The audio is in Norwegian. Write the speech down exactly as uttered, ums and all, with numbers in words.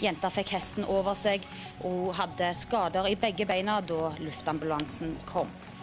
Jenta fikk hesten over seg, og hun hadde skader i begge beina da luftambulansen kom.